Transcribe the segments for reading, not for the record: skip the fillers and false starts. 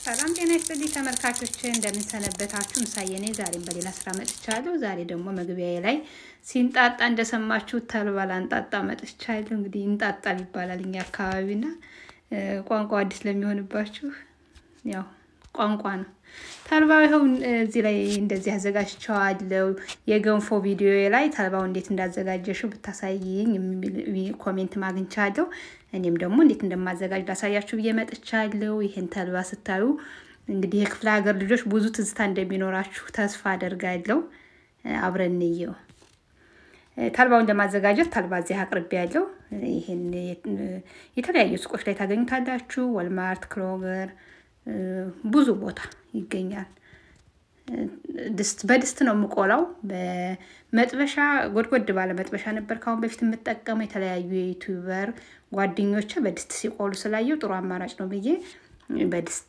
ሰላም ጤና ይስጥልኝ ተመልካቾቼ እንደምን ሰነበታችሁ? ምሳዬ ነኝ። ዛሬም በሌላ ስራ መጥቻለሁ። ዛሬ ደግሞ መግቢያዬ ላይ ሲንጣጣ እንደሰማችሁ ተልባ ላንጣጣ መጥቻለሁ። እንግዲህ እንጣጣል ይባላል እኛ አካባቢና ቋንቋ አዲስ ለሚሆንባችሁ ያው ቋንቋ ነው። ተልባው ይኸው እዚህ ላይ እንደዚህ አዘጋጅቼዋለሁ። የገንፎ ቪዲዮ ላይ ተልባው እንዴት እንዳዘጋጀሽው ብታሳይኝ ኮሜንት ማግኝቻለሁ። እኔም ደግሞ እንዴት እንደማዘጋጅ ላሳያችሁ ብዬ መጥቻለሁ። ይሄን ተልባ ስታዩ እንግዲህ የክፍለ ሀገር ልጆች ብዙ ትዝታ እንደሚኖራችሁ ተስፋ አደርጋለሁ። አብረን እንየው። ተልባውን ለማዘጋጀት ተልባ እዚህ አቅርቤያለሁ። ይሄን የተለያዩ ሱቆች ላይ ታገኙታላችሁ። ወልማርት፣ ክሮገር ብዙ ቦታ ይገኛል። በድስት ነው የምቆላው። በመጥበሻ ጎድጎድ ባለ መጥበሻ ነበር ካሁን በፊት የምጠቀመው። የተለያዩ የዩቲዩበር ጓደኞቼ በድስት ሲቆሉ ስላየው ጥሩ አማራጭ ነው ብዬ በድስት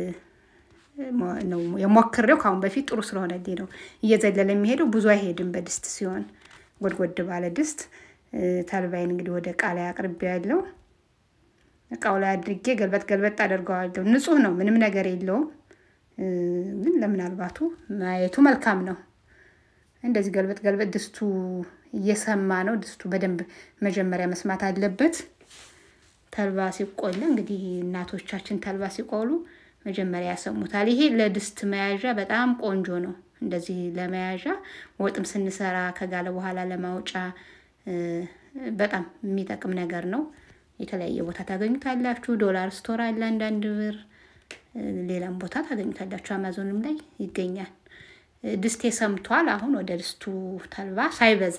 ነው የሞክሬው። ካሁን በፊት ጥሩ ስለሆነልኝ ነው እየዘለለ የሚሄደው። ብዙ አይሄድም በድስት ሲሆን ጎድጎድ ባለ ድስት። ተልባይን እንግዲህ ወደ ቃ ላይ አቅርቤያለሁ። እቃው ላይ አድርጌ ገልበጥ አደርገዋለሁ። ንጹህ ነው፣ ምንም ነገር የለውም። ግን ለምናልባቱ ማየቱ መልካም ነው። እንደዚህ ገልበጥ ድስቱ እየሰማ ነው። ድስቱ በደንብ መጀመሪያ መስማት አለበት። ተልባ ሲቆላ እንግዲህ እናቶቻችን ተልባ ሲቆሉ መጀመሪያ ያሰሙታል። ይሄ ለድስት መያዣ በጣም ቆንጆ ነው። እንደዚህ ለመያዣ ወጥም ስንሰራ ከጋለ በኋላ ለማውጫ በጣም የሚጠቅም ነገር ነው። የተለያየ ቦታ ታገኙታላችሁ። ዶላር ስቶር አለ አንዳንድ ብር፣ ሌላም ቦታ ታገኙታላችሁ። አማዞንም ላይ ይገኛል። ድስቴ ሰምቷል። አሁን ወደ ድስቱ ተልባ ሳይበዛ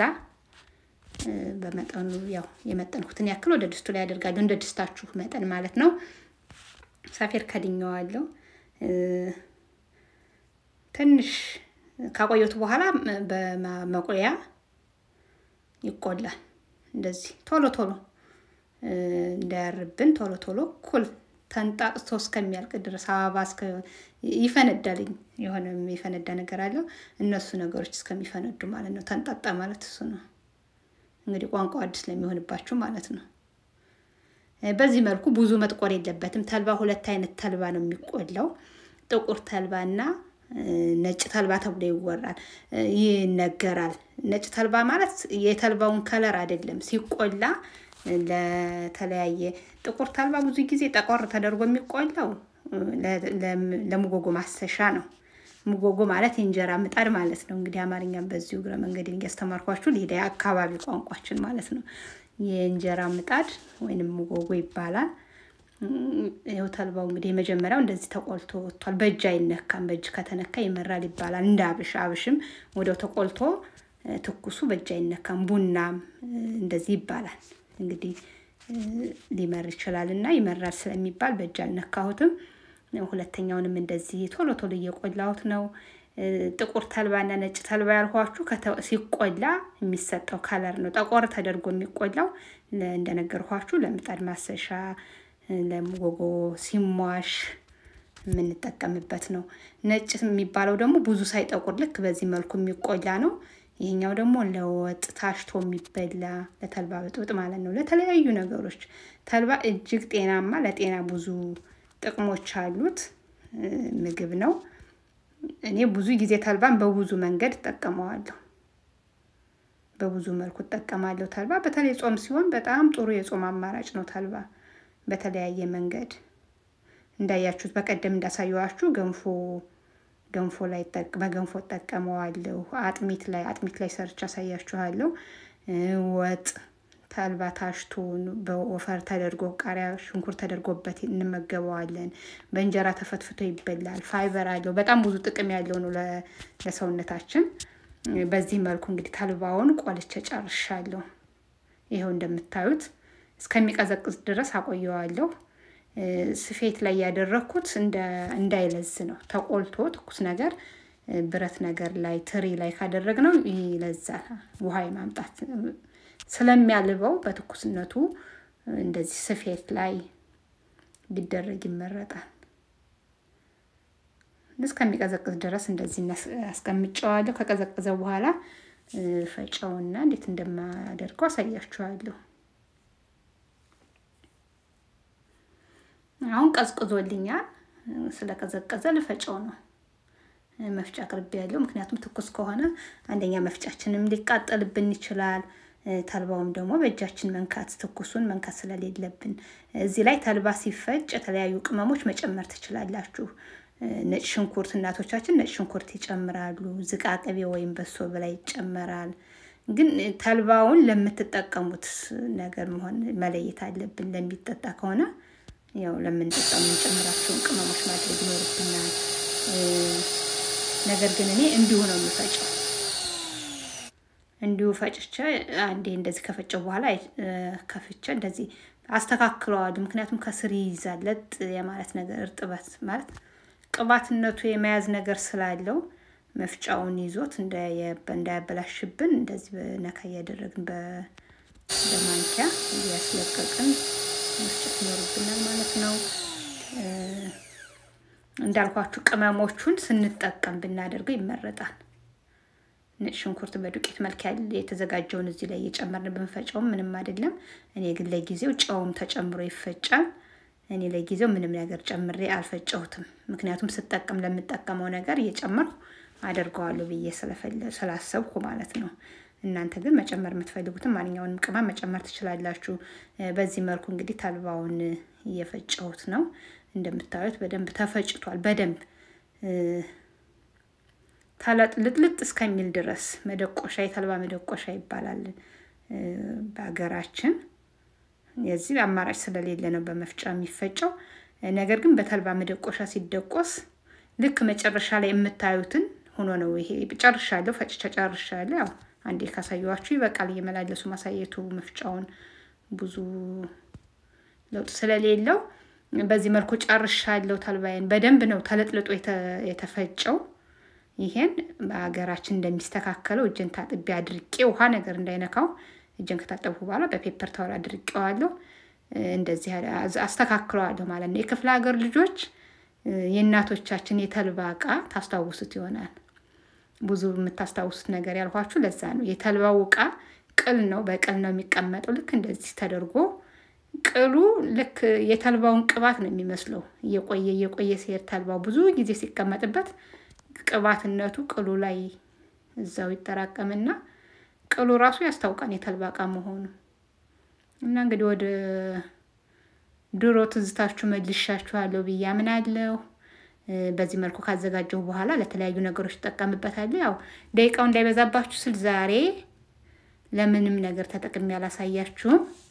በመጠኑ ያው የመጠንኩትን ያክል ወደ ድስቱ ላይ አደርጋለሁ። እንደ ድስታችሁ መጠን ማለት ነው። ሳፌር ከድኛዋለሁ። ትንሽ ካቆየሁት በኋላ በመቆያ ይቆላል። እንደዚህ ቶሎ እንዳያርብን ቶሎ ኩል ተንጣጥቶ እስከሚያልቅ ድረስ አበባ ይፈነዳልኝ። የሆነ የሚፈነዳ ነገር አለው። እነሱ ነገሮች እስከሚፈነዱ ማለት ነው። ተንጣጣ ማለት እሱ ነው። እንግዲህ ቋንቋው አዲስ ለሚሆንባችሁ ማለት ነው። በዚህ መልኩ ብዙ መጥቆር የለበትም። ተልባ ሁለት አይነት ተልባ ነው የሚቆላው። ጥቁር ተልባና ነጭ ተልባ ተብሎ ይነገራል። ነጭ ተልባ ማለት የተልባውን ከለር አይደለም ሲቆላ ለተለያየ ጥቁር ተልባ ብዙ ጊዜ ጠቆር ተደርጎ የሚቆላው ለሙጎጎ ማሰሻ ነው። ሙጎጎ ማለት የእንጀራ ምጣድ ማለት ነው። እንግዲህ አማርኛም በዚሁ ግረ መንገድ እያስተማርኳችሁ ሌላ አካባቢ ቋንቋችን ማለት ነው። የእንጀራ ምጣድ ወይንም ሙጎጎ ይባላል። ይኸው ተልባው እንግዲህ መጀመሪያው እንደዚህ ተቆልቶ ወጥቷል። በእጅ አይነካም። በእጅ ከተነካ ይመራል ይባላል። እንደ አብሽም ወዲያው ተቆልቶ ትኩሱ በእጅ አይነካም። ቡናም እንደዚህ ይባላል። እንግዲህ ሊመር ይችላልና ይመራል ስለሚባል በእጅ አልነካሁትም። ሁለተኛውንም እንደዚህ ቶሎ እየቆላሁት ነው። ጥቁር ተልባና ነጭ ተልባ ያልኋችሁ ሲቆላ የሚሰጠው ከለር ነው። ጠቆር ተደርጎ የሚቆላው እንደነገርኳችሁ ለምጣድ ማሰሻ ለሙጎጎ ሲሟሽ የምንጠቀምበት ነው። ነጭ የሚባለው ደግሞ ብዙ ሳይጠቁር ልክ በዚህ መልኩ የሚቆላ ነው። ይሄኛው ደግሞ ለወጥ ታሽቶ የሚበላ ለተልባ ብጥብጥ ማለት ነው። ለተለያዩ ነገሮች ተልባ እጅግ ጤናማ ለጤና ብዙ ጥቅሞች አሉት ምግብ ነው። እኔ ብዙ ጊዜ ተልባን በብዙ መንገድ እጠቀመዋለሁ። በብዙ መልኩ እጠቀማለሁ። ተልባ በተለይ ጾም ሲሆን በጣም ጥሩ የጾም አማራጭ ነው። ተልባ በተለያየ መንገድ እንዳያችሁት በቀደም እንዳሳየዋችሁ ገንፎ ላይ በገንፎ ተጠቀመዋለሁ። አጥሚት ላይ ሰርቻ አሳያችኋለሁ። ወጥ ተልባ ታሽቶ በኦፈር ተደርጎ ቃሪያ ሽንኩርት ተደርጎበት እንመገበዋለን። በእንጀራ ተፈትፍቶ ይበላል። ፋይበር አለው። በጣም ብዙ ጥቅም ያለው ነው ለሰውነታችን። በዚህ መልኩ እንግዲህ ተልባውን ቆልቼ ጨርሻለሁ። ይሄው እንደምታዩት እስከሚቀዘቅዝ ድረስ አቆየዋለሁ። ስፌት ላይ ያደረኩት እንዳይለዝ ነው። ተቆልቶ ትኩስ ነገር ብረት ነገር ላይ ትሪ ላይ ካደረግነው ይለዛል። ውሃ ማምጣት ስለሚያልበው በትኩስነቱ እንደዚህ ስፌት ላይ ቢደረግ ይመረጣል። እስከሚቀዘቅዝ ድረስ እንደዚህ አስቀምጨዋለሁ። ከቀዘቀዘ በኋላ ፈጨውና እንዴት እንደማደርገው አሳያችኋለሁ። አሁን ቀዝቅዞልኛል። ስለቀዘቀዘ ልፈጨው ነው መፍጫ ቅርብ ያለው ምክንያቱም ትኩስ ከሆነ አንደኛ መፍጫችንም ሊቃጠልብን ይችላል ተልባውም ደግሞ በእጃችን መንካት ትኩሱን መንካት ስለሌለብን እዚህ ላይ ተልባ ሲፈጭ የተለያዩ ቅመሞች መጨመር ትችላላችሁ ነጭ ሽንኩርት እናቶቻችን ነጭ ሽንኩርት ይጨምራሉ ዝቃቅቤ ወይም በሶ በላይ ይጨመራል ግን ተልባውን ለምትጠቀሙት ነገር መሆን መለየት አለብን ለሚጠጣ ከሆነ ያው ለምንጠጣው እንጨምራቸውን ቅመሞች ማድረግ ይኖርብናል ነገር ግን እኔ እንዲሁ ነው የምፈጨው እንዲሁ ፈጭቼ አንዴ እንደዚህ ከፈጨው በኋላ ከፍቼ እንደዚህ አስተካክለዋለሁ ምክንያቱም ከስር ይዛለጥ የማለት ነገር እርጥበት ማለት ቅባትነቱ የመያዝ ነገር ስላለው መፍጫውን ይዞት እንዳያበላሽብን እንደዚህ በነካ ያደረግን በማንኪያ ያስለቀቅን መፍጨት ይኖርብናል ማለት ነው እንዳልኳችሁ ቅመሞቹን ስንጠቀም ብናደርገው ይመረጣል ነጭ ሽንኩርት በዱቄት መልክ የተዘጋጀውን እዚህ ላይ እየጨመርን ብንፈጨው ምንም አይደለም እኔ ግን ለጊዜው ጨውም ተጨምሮ ይፈጫል እኔ ለጊዜው ምንም ነገር ጨምሬ አልፈጨሁትም ምክንያቱም ስጠቀም ለምጠቀመው ነገር እየጨመርኩ አደርገዋለሁ ብዬ ስላሰብኩ ማለት ነው እናንተ ግን መጨመር የምትፈልጉትን ማንኛውንም ቅመም መጨመር ትችላላችሁ በዚህ መልኩ እንግዲህ ተልባውን እየፈጨሁት ነው እንደምታዩት በደንብ ተፈጭቷል በደንብ ታላጥልጥልጥ እስከሚል ድረስ መደቆሻ የተልባ መደቆሻ ይባላል በአገራችን የዚህ አማራጭ ስለሌለ ነው በመፍጫ የሚፈጨው ነገር ግን በተልባ መደቆሻ ሲደቆስ ልክ መጨረሻ ላይ የምታዩትን ሆኖ ነው ይሄ ጨርሻለሁ ፈጭቼ ጨርሻለሁ ያው አንዴ ካሳየዋችሁ ይበቃል እየመላለሱ ማሳየቱ መፍጫውን ብዙ ለውጥ ስለሌለው በዚህ መልኩ ጨርሻለሁ ተልባዬን በደንብ ነው ተለጥልጦ የተፈጨው ይሄን በአገራችን እንደሚስተካከለው እጄን ታጥቤ አድርቄ ውሃ ነገር እንዳይነካው እጄን ከታጠብኩ በኋላ በፔፐር ታወል አድርቄዋለሁ እንደዚህ አስተካክለዋለሁ ማለት ነው የክፍለ ሀገር ልጆች የእናቶቻችን የተልባ ዕቃ ታስተዋውሱት ይሆናል ብዙ የምታስተዋውሱት ነገር ያልኳችሁ ለዛ ነው የተልባው ዕቃ ቅል ነው በቅል ነው የሚቀመጠው ልክ እንደዚህ ተደርጎ ቅሉ ልክ የተልባውን ቅባት ነው የሚመስለው እየቆየ ሲሄድ ተልባው ብዙ ጊዜ ሲቀመጥበት ቅባትነቱ ቅሉ ላይ እዛው ይተራቀምና ቅሉ ራሱ ያስታውቃል የተልባ ዕቃ መሆኑ እና እንግዲህ ወደ ድሮ ትዝታችሁ መልሻችኋለሁ ብያምናለሁ በዚህ መልኩ ካዘጋጀው በኋላ ለተለያዩ ነገሮች ተጠቀምበታለሁ ያው ደቂቃው እንዳይበዛባችሁ ስል ዛሬ ለምንም ነገር ተጠቅሜ ያላሳያችሁ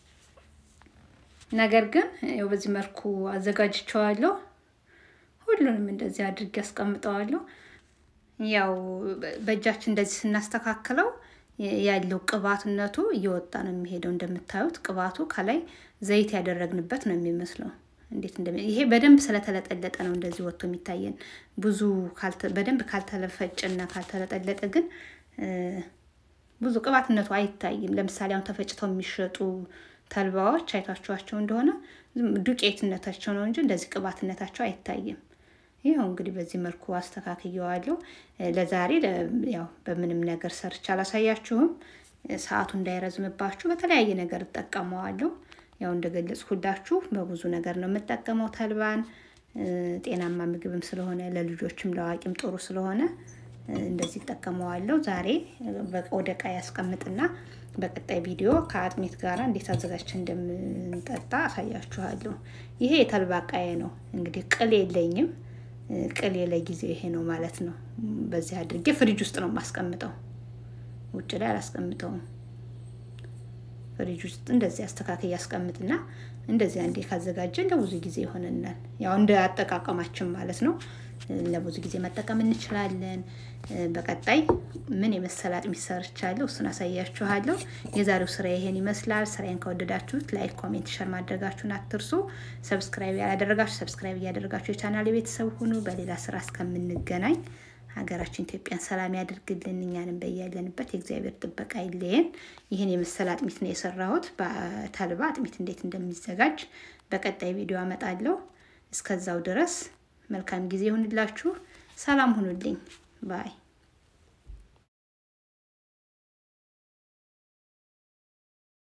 ነገር ግን ያው በዚህ መልኩ አዘጋጅቻለሁ ሁሉንም እንደዚህ አድርጌ አስቀምጣለሁ ያው በእጃችን እንደዚህ ስናስተካክለው ያለው ቅባትነቱ እየወጣ ነው የሚሄደው እንደምታዩት ቅባቱ ከላይ ዘይት ያደረግንበት ነው የሚመስለው እንዴት ይሄ በደንብ ስለተለጠለጠ ነው እንደዚህ ወጥቶ የሚታየን ብዙ በደንብ ካልተለፈጨና ካልተለጠለጠ ግን ብዙ ቅባትነቱ አይታይም ለምሳሌ አሁን ተፈጭተው የሚሸጡ ተልባዎች አይታችኋቸው እንደሆነ ዱቄትነታቸው ነው እንጂ እንደዚህ ቅባትነታቸው አይታይም ይሄው እንግዲህ በዚህ መልኩ አስተካክየዋለሁ ለዛሬ ያው በምንም ነገር ሰርቻ አላሳያችሁም ሰዓቱ እንዳይረዝምባችሁ በተለያየ ነገር ተጠቀመዋለሁ ያው እንደገለጽኩላችሁ በብዙ ነገር ነው የምጠቀመው ተልባን ጤናማ ምግብም ስለሆነ ለልጆችም ለዋቂም ጥሩ ስለሆነ እንደዚህ ተጠቀመዋለሁ ዛሬ ወደ ዕቃ ያስቀምጥና በቀጣይ ቪዲዮ ከአጥሚት ጋር እንዴት አዘጋጅተን እንደምንጠጣ አሳያችኋለሁ ይሄ የተልባ ዕቃዬ ነው እንግዲህ ቅል የለኝም ቅል ለጊዜው ይሄ ነው ማለት ነው በዚህ አድርጌ ፍሪጅ ውስጥ ነው ማስቀምጠው ውጭ ላይ አላስቀምጠውም ፍሪጅ ውስጥ እንደዚህ አስተካክዬ ያስቀምጥና እንደዚህ አንዴ ካዘጋጀን ለብዙ ጊዜ ይሆነናል ያው እንደ አጠቃቀማችን ማለት ነው ለብዙ ጊዜ መጠቀም እንችላለን በቀጣይ ምን የመሰለ አጥሚት ሰርቻለሁ እሱን አሳያችኋለሁ የዛሬው ስራ ይሄን ይመስላል ስራዬን ከወደዳችሁት ላይክ ኮሜንት ሼር ማድረጋችሁን አትርሱ ሰብስክራይብ ያላደረጋችሁ ሰብስክራይብ ያደረጋችሁ የቻናሌ ቤተሰብ ሁኑ በሌላ ስራ እስከምንገናኝ ሀገራችን ኢትዮጵያን ሰላም ያድርግልን እኛንም በያለንበት የእግዚአብሔር ጥበቃ ይለየን ይሄን የመሰለ አጥሚት ነው የሰራሁት በተልባ አጥሚት እንዴት እንደሚዘጋጅ በቀጣይ ቪዲዮ አመጣለሁ እስከዛው ድረስ መልካም ጊዜ ይሁንላችሁ ሰላም ሁኑልኝ ባይ